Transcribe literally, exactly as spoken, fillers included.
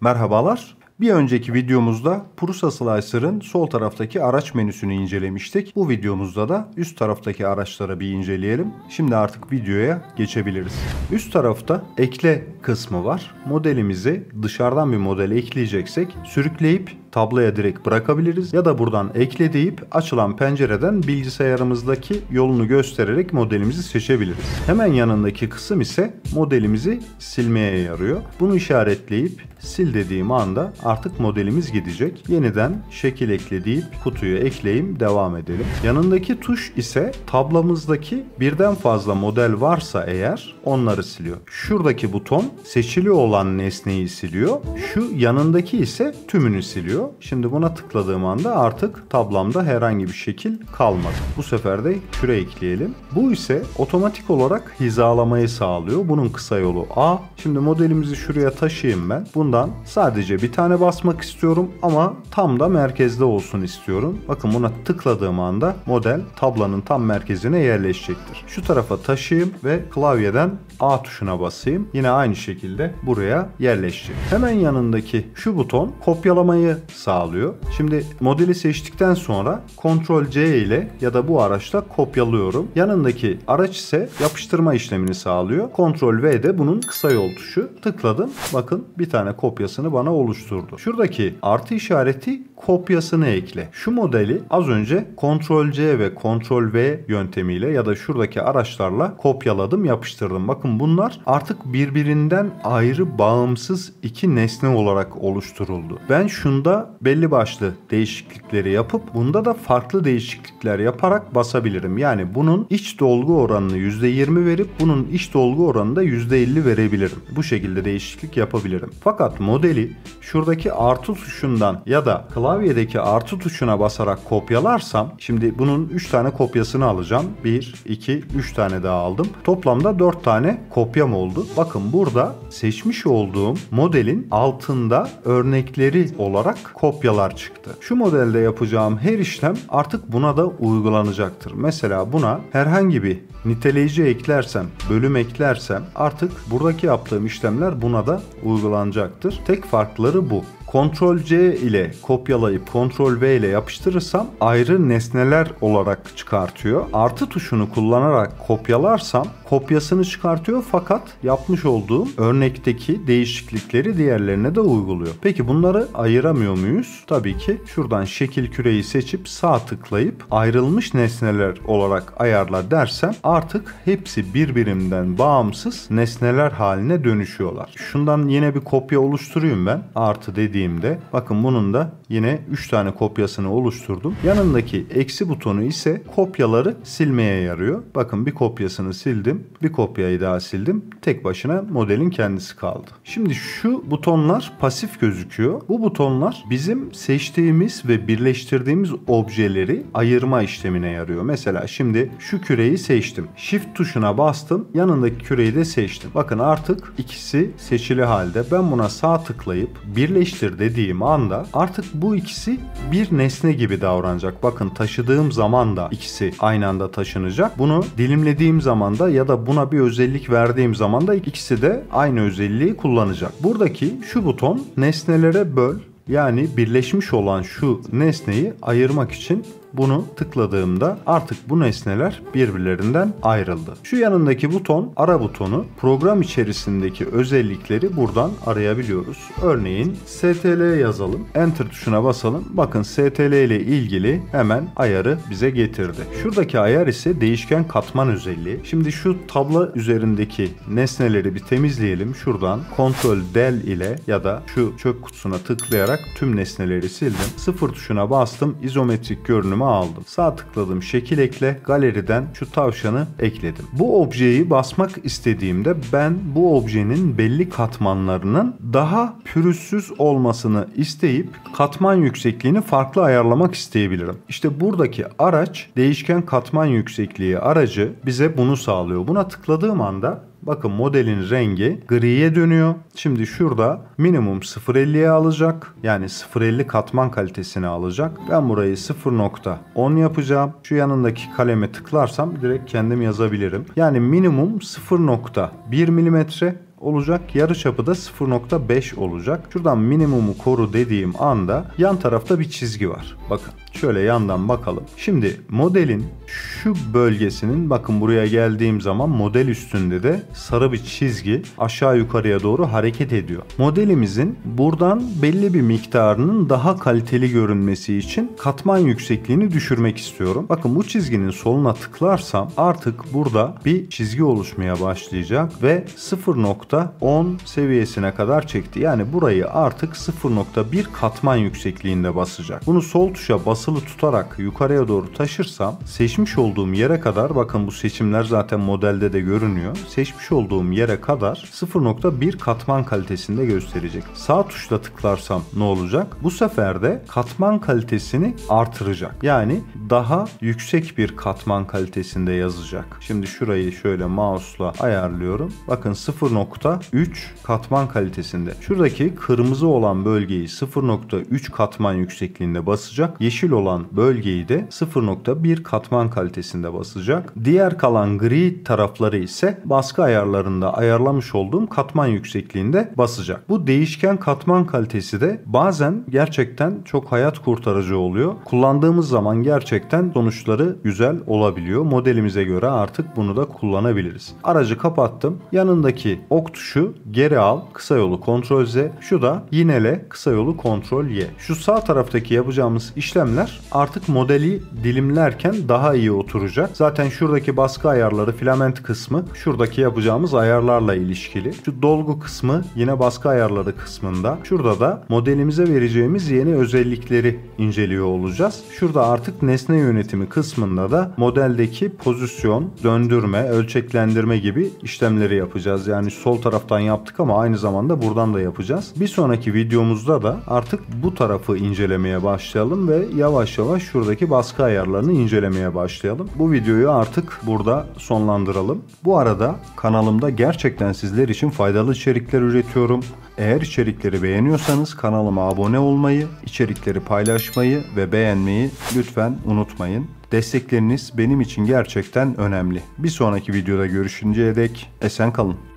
Merhabalar. Bir önceki videomuzda Prusa Slicer'ın sol taraftaki araç menüsünü incelemiştik. Bu videomuzda da üst taraftaki araçları bir inceleyelim. Şimdi artık videoya geçebiliriz. Üst tarafta ekle kısmı var. Modelimizi dışarıdan bir model ekleyeceksek sürükleyip tabloya direkt bırakabiliriz ya da buradan ekle deyip açılan pencereden bilgisayarımızdaki yolunu göstererek modelimizi seçebiliriz. Hemen yanındaki kısım ise modelimizi silmeye yarıyor. Bunu işaretleyip sil dediğim anda artık modelimiz gidecek. Yeniden şekil ekle deyip kutuyu ekleyeyim, devam edelim. Yanındaki tuş ise tablamızdaki birden fazla model varsa eğer onları siliyor. Şuradaki buton seçili olan nesneyi siliyor. Şu yanındaki ise tümünü siliyor. Şimdi buna tıkladığım anda artık tablamda herhangi bir şekil kalmadı. Bu sefer de küre ekleyelim. Bu ise otomatik olarak hizalamayı sağlıyor. Bunun kısa yolu A. Şimdi modelimizi şuraya taşıyayım ben. Bundan sadece bir tane basmak istiyorum ama tam da merkezde olsun istiyorum. Bakın buna tıkladığım anda model tablanın tam merkezine yerleşecektir. Şu tarafa taşıyayım ve klavyeden A tuşuna basayım. Yine aynı şekilde buraya yerleşecek. Hemen yanındaki şu buton kopyalamayı sağlıyor. Şimdi modeli seçtikten sonra kontrol C ile ya da bu araçla kopyalıyorum. Yanındaki araç ise yapıştırma işlemini sağlıyor. kontrol V de bunun kısa yol tuşu. Tıkladım. Bakın bir tane kopyasını bana oluşturdu. Şuradaki artı işareti kopyasını ekle. Şu modeli az önce kontrol C ve kontrol V yöntemiyle ya da şuradaki araçlarla kopyaladım, yapıştırdım. Bakın bunlar artık birbirinden ayrı, bağımsız iki nesne olarak oluşturuldu. Ben şunda belli başlı değişiklikleri yapıp bunda da farklı değişiklikler yaparak basabilirim. Yani bunun iç dolgu oranını yüzde yirmi verip bunun iç dolgu oranını da yüzde elli verebilirim. Bu şekilde değişiklik yapabilirim. Fakat modeli şuradaki artı tuşundan ya da klavyedeki artı tuşuna basarak kopyalarsam, şimdi bunun üç tane kopyasını alacağım. bir, iki, üç tane daha aldım. Toplamda dört tane kopyam oldu. Bakın burada seçmiş olduğum modelin altında örnekleri olarak kopyalar çıktı. Şu modelde yapacağım her işlem artık buna da uygulanacaktır. Mesela buna herhangi bir niteleyici eklersem, bölüm eklersem artık buradaki yaptığım işlemler buna da uygulanacaktır. Tek farkları bu. kontrol C ile kopyalayıp kontrol V ile yapıştırırsam ayrı nesneler olarak çıkartıyor. Artı tuşunu kullanarak kopyalarsam kopyasını çıkartıyor fakat yapmış olduğum örnekteki değişiklikleri diğerlerine de uyguluyor. Peki bunları ayıramıyor muyuz? Tabii ki şuradan şekil küreyi seçip sağ tıklayıp ayrılmış nesneler olarak ayarla dersem artık hepsi birbirinden bağımsız nesneler haline dönüşüyorlar. Şundan yine bir kopya oluşturayım ben. Artı dediğim bakın bunun da yine üç tane kopyasını oluşturdum. Yanındaki eksi butonu ise kopyaları silmeye yarıyor. Bakın bir kopyasını sildim. Bir kopyayı daha sildim. Tek başına modelin kendisi kaldı. Şimdi şu butonlar pasif gözüküyor. Bu butonlar bizim seçtiğimiz ve birleştirdiğimiz objeleri ayırma işlemine yarıyor. Mesela şimdi şu küreyi seçtim. Shift tuşuna bastım. Yanındaki küreyi de seçtim. Bakın artık ikisi seçili halde. Ben buna sağ tıklayıp birleştir dediğim anda artık bu ikisi bir nesne gibi davranacak. Bakın taşıdığım zaman da ikisi aynı anda taşınacak. Bunu dilimlediğim zaman da ya da buna bir özellik verdiğim zaman da ikisi de aynı özelliği kullanacak. Buradaki şu buton nesnelere böl, yani birleşmiş olan şu nesneyi ayırmak için bunu tıkladığımda artık bu nesneler birbirlerinden ayrıldı. Şu yanındaki buton ara butonu. Program içerisindeki özellikleri buradan arayabiliyoruz. Örneğin S T L yazalım. Enter tuşuna basalım. Bakın S T L ile ilgili hemen ayarı bize getirdi. Şuradaki ayar ise değişken katman özelliği. Şimdi şu tablo üzerindeki nesneleri bir temizleyelim. Şuradan kontrol del ile ya da şu çöp kutusuna tıklayarak tüm nesneleri sildim. Sıfır tuşuna bastım. İzometrik görünümü aldım. Sağ tıkladım, şekil ekle, galeriden şu tavşanı ekledim. Bu objeyi basmak istediğimde ben bu objenin belli katmanlarının daha pürüzsüz olmasını isteyip katman yüksekliğini farklı ayarlamak isteyebilirim. İşte buradaki araç değişken katman yüksekliği aracı bize bunu sağlıyor. Buna tıkladığım anda bakın modelin rengi griye dönüyor. Şimdi şurada minimum sıfır virgül elliye alacak. Yani sıfır virgül elli katman kalitesini alacak. Ben burayı sıfır nokta on yapacağım. Şu yanındaki kaleme tıklarsam direkt kendim yazabilirim. Yani minimum sıfır nokta bir milimetre olacak. Yarıçapı da sıfır nokta beş olacak. Şuradan minimumu koru dediğim anda yan tarafta bir çizgi var. Bakın şöyle yandan bakalım. Şimdi modelin şu bölgesinin, bakın buraya geldiğim zaman model üstünde de sarı bir çizgi aşağı yukarıya doğru hareket ediyor. Modelimizin buradan belli bir miktarının daha kaliteli görünmesi için katman yüksekliğini düşürmek istiyorum. Bakın bu çizginin soluna tıklarsam artık burada bir çizgi oluşmaya başlayacak ve sıfır nokta on seviyesine kadar çekti. Yani burayı artık sıfır nokta bir katman yüksekliğinde basacak. Bunu sol tuşa basılı tutarak yukarıya doğru taşırsam seçmiş olduğum yere kadar, bakın bu seçimler zaten modelde de görünüyor. Seçmiş olduğum yere kadar sıfır nokta bir katman kalitesinde gösterecek. Sağ tuşla tıklarsam ne olacak? Bu sefer de katman kalitesini artıracak. Yani daha yüksek bir katman kalitesinde yazacak. Şimdi şurayı şöyle mouse'la ayarlıyorum. Bakın sıfır nokta üç katman kalitesinde. Şuradaki kırmızı olan bölgeyi sıfır nokta üç katman yüksekliğinde basacak. Yeşil olan bölgeyi de sıfır nokta bir katman kalitesinde basacak. Diğer kalan gri tarafları ise baskı ayarlarında ayarlamış olduğum katman yüksekliğinde basacak. Bu değişken katman kalitesi de bazen gerçekten çok hayat kurtarıcı oluyor. Kullandığımız zaman gerçekten sonuçları güzel olabiliyor. Modelimize göre artık bunu da kullanabiliriz. Aracı kapattım. Yanındaki ok tuşu geri al, kısa yolu kontrol Z. Şu da yinele, kısa yolu kontrol Y. Şu sağ taraftaki yapacağımız işlemler artık modeli dilimlerken daha iyi oturacak. Zaten şuradaki baskı ayarları, filament kısmı şuradaki yapacağımız ayarlarla ilişkili. Şu dolgu kısmı yine baskı ayarları kısmında. Şurada da modelimize vereceğimiz yeni özellikleri inceliyor olacağız. Şurada artık nesne yönetimi kısmında da modeldeki pozisyon, döndürme, ölçeklendirme gibi işlemleri yapacağız. Yani sol taraftan yaptık ama aynı zamanda buradan da yapacağız. Bir sonraki videomuzda da artık bu tarafı incelemeye başlayalım ve yavaş yavaş şuradaki baskı ayarlarını incelemeye başlayalım. Bu videoyu artık burada sonlandıralım. Bu arada kanalımda gerçekten sizler için faydalı içerikler üretiyorum. Eğer içerikleri beğeniyorsanız kanalıma abone olmayı, içerikleri paylaşmayı ve beğenmeyi lütfen unutmayın. Destekleriniz benim için gerçekten önemli. Bir sonraki videoda görüşünceye dek esen kalın.